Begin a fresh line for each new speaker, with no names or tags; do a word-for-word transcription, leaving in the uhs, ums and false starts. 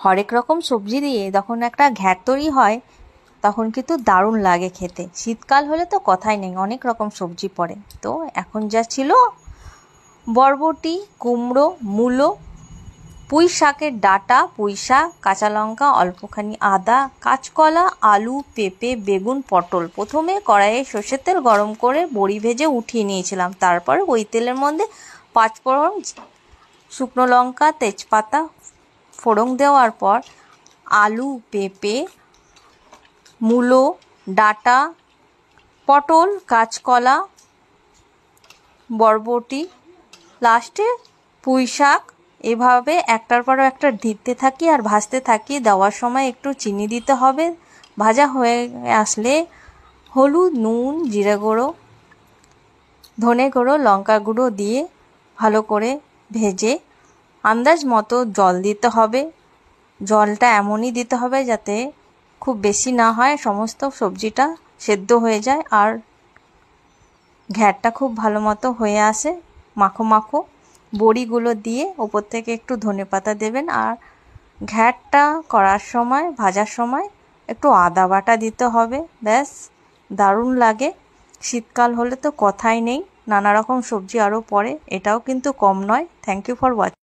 হরেক রকম সবজি দিয়ে যখন একটা ঘ্যাট তৈরি হয় তখন কিন্তু দারুণ লাগে খেতে। শীতকাল হলে তো কথাই নেই, অনেক রকম সবজি পড়ে। তো এখন যা ছিল বরবটি, কুমড়ো, মূলো, পুঁই শাকের ডাঁটা, পুঁই শাক, কাঁচা লঙ্কা, অল্পখানি আদা, কাঁচকলা, আলু, পেঁপে, বেগুন, পটল। প্রথমে কড়াইয়ে সর্ষের তেল গরম করে বড়ি ভেজে উঠিয়ে নিয়েছিলাম। তারপর ওই তেলের মধ্যে পাঁচফোড়ন, শুকনো লঙ্কা, তেজপাতা ফোড়ন দেওয়ার পর আলু, পেঁপে, মূলো, ডাঁটা, পটল, কাঁচকলা, বরবটি, লাস্টে পুঁই শাক এভাবে একটার পর একটা দিতে থাকি আর ভাজতে থাকি। দেওয়ার সময় একটু চিনি দিতে হবে। ভাজা হয়ে আসলে হলুদ, নুন, জিরে গুঁড়ো, ধনে গুঁড়ো, লঙ্কা গুঁড়ো দিয়ে ভালো করে ভেজে আন্দাজ মতো জল দিতে হবে। জলটা এমনই দিতে হবে যাতে খুব বেশি না হয়, সমস্ত সবজিটা সেদ্ধ হয়ে যায় আর ঘ্যাটটা খুব ভালো মতো হয়ে আসে, মাখো মাখো। বড়িগুলো দিয়ে ওপর থেকে একটু ধনেপাতা দেবেন। আর ঘ্যাটটা করার সময়, ভাজার সময় একটু আদা বাটা দিতে হবে। ব্যাস, দারুণ লাগে। শীতকাল হলে তো কথাই নেই, নানা রকম সবজি আরও পড়ে, এটাও কিন্তু কম নয়। Thank you for watching.